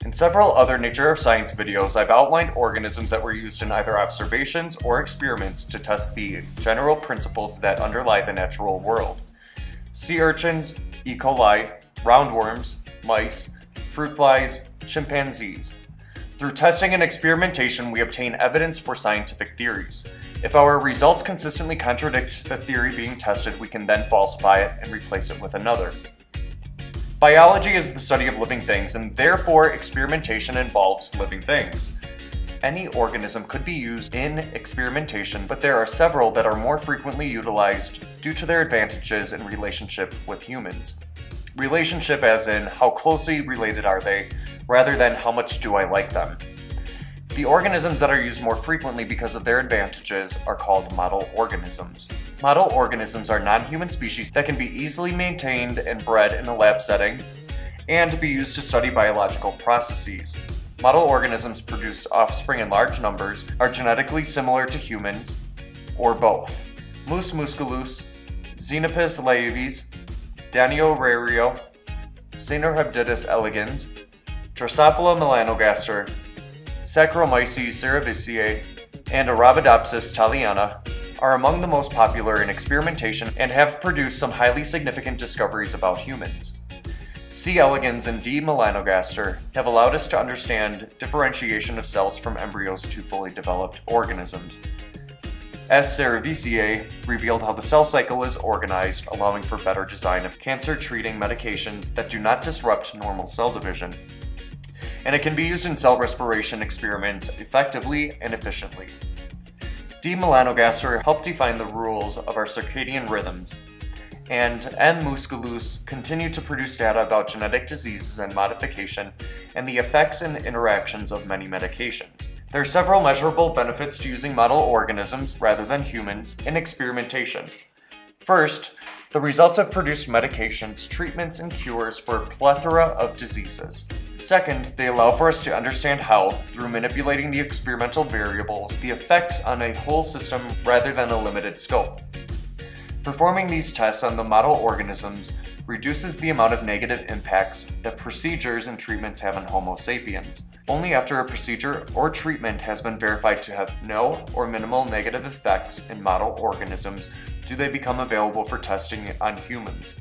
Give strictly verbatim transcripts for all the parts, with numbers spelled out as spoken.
In several other Nature of Science videos, I've outlined organisms that were used in either observations or experiments to test the general principles that underlie the natural world. Sea urchins, E. coli, roundworms, mice, fruit flies, chimpanzees. Through testing and experimentation, we obtain evidence for scientific theories. If our results consistently contradict the theory being tested, we can then falsify it and replace it with another. Biology is the study of living things, and therefore experimentation involves living things. Any organism could be used in experimentation, but there are several that are more frequently utilized due to their advantages in relationship with humans. Relationship as in how closely related are they, rather than how much do I like them. The organisms that are used more frequently because of their advantages are called model organisms. Model organisms are non-human species that can be easily maintained and bred in a lab setting and be used to study biological processes. Model organisms produce offspring in large numbers, are genetically similar to humans, or both. Mus musculus, Xenopus laevis, Danio-rario, Caenorhabditis elegans, Drosophila melanogaster, Saccharomyces cerevisiae, and Arabidopsis thaliana are among the most popular in experimentation and have produced some highly significant discoveries about humans. C. elegans and D. melanogaster have allowed us to understand differentiation of cells from embryos to fully developed organisms. S. cerevisiae revealed how the cell cycle is organized, allowing for better design of cancer-treating medications that do not disrupt normal cell division. And it can be used in cell respiration experiments effectively and efficiently. D. melanogaster helped define the rules of our circadian rhythms, and M. musculus continue to produce data about genetic diseases and modification and the effects and interactions of many medications. There are several measurable benefits to using model organisms rather than humans in experimentation. First, the results have produced medications, treatments, and cures for a plethora of diseases. Second, they allow for us to understand how, through manipulating the experimental variables, the effects on a whole system rather than a limited scope. Performing these tests on the model organisms reduces the amount of negative impacts that procedures and treatments have on Homo sapiens. Only after a procedure or treatment has been verified to have no or minimal negative effects in model organisms do they become available for testing on humans.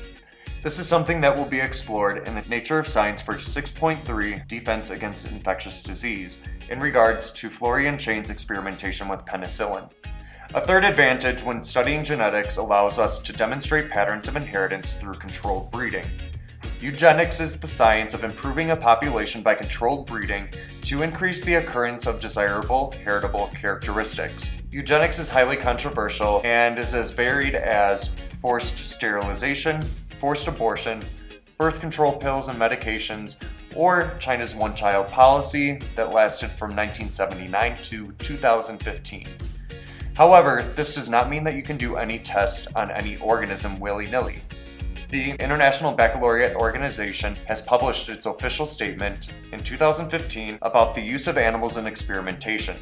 This is something that will be explored in the Nature of Science for six point three Defense Against Infectious Disease in regards to Florian Chain's experimentation with penicillin. A third advantage when studying genetics allows us to demonstrate patterns of inheritance through controlled breeding. Eugenics is the science of improving a population by controlled breeding to increase the occurrence of desirable, heritable characteristics. Eugenics is highly controversial and is as varied as forced sterilization, forced abortion, birth control pills and medications, or China's one-child policy that lasted from nineteen seventy-nine to two thousand fifteen. However, this does not mean that you can do any test on any organism willy-nilly. The International Baccalaureate Organization has published its official statement in two thousand fifteen about the use of animals in experimentation.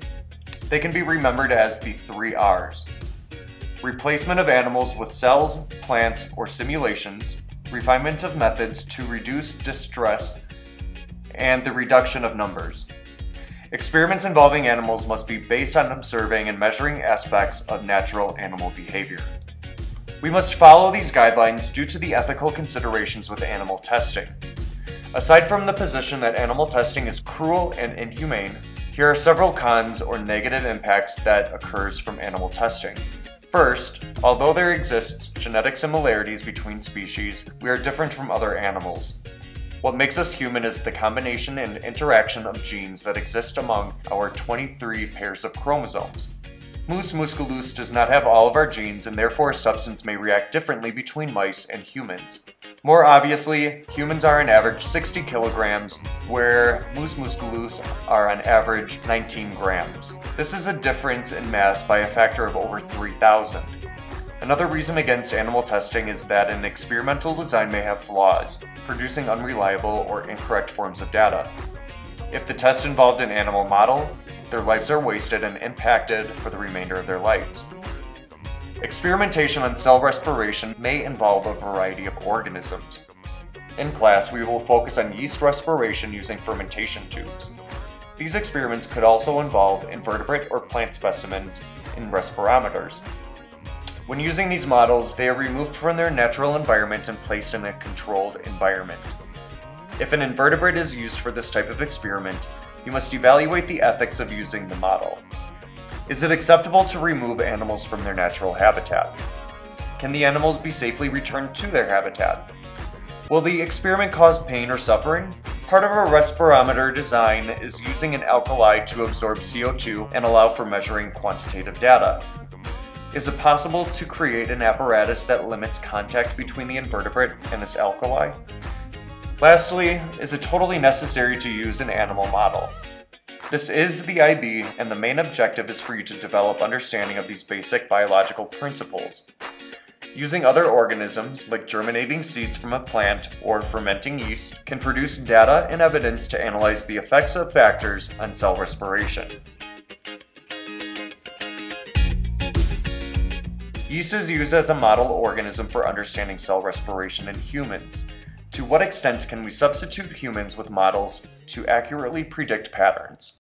They can be remembered as the three R's: replacement of animals with cells, plants, or simulations, refinement of methods to reduce distress, and the reduction of numbers. Experiments involving animals must be based on observing and measuring aspects of natural animal behavior. We must follow these guidelines due to the ethical considerations with animal testing. Aside from the position that animal testing is cruel and inhumane, here are several cons or negative impacts that occurs from animal testing. First, although there exists genetic similarities between species, we are different from other animals. What makes us human is the combination and interaction of genes that exist among our twenty-three pairs of chromosomes. Mus musculus does not have all of our genes, and therefore a substance may react differently between mice and humans. More obviously, humans are on average sixty kilograms, where Mus musculus are on average nineteen grams. This is a difference in mass by a factor of over three thousand. Another reason against animal testing is that an experimental design may have flaws, producing unreliable or incorrect forms of data. If the test involved an animal model, their lives are wasted and impacted for the remainder of their lives. Experimentation on cell respiration may involve a variety of organisms. In class, we will focus on yeast respiration using fermentation tubes. These experiments could also involve invertebrate or plant specimens in respirometers. When using these models, they are removed from their natural environment and placed in a controlled environment. If an invertebrate is used for this type of experiment, you must evaluate the ethics of using the model. Is it acceptable to remove animals from their natural habitat? Can the animals be safely returned to their habitat? Will the experiment cause pain or suffering? Part of a respirometer design is using an alkali to absorb C O two and allow for measuring quantitative data. Is it possible to create an apparatus that limits contact between the invertebrate and this alkali? Lastly, is it totally necessary to use an animal model? This is the I B, and the main objective is for you to develop understanding of these basic biological principles. Using other organisms, like germinating seeds from a plant or fermenting yeast, can produce data and evidence to analyze the effects of factors on cell respiration. Yeast is used as a model organism for understanding cell respiration in humans. To what extent can we substitute humans with models to accurately predict patterns?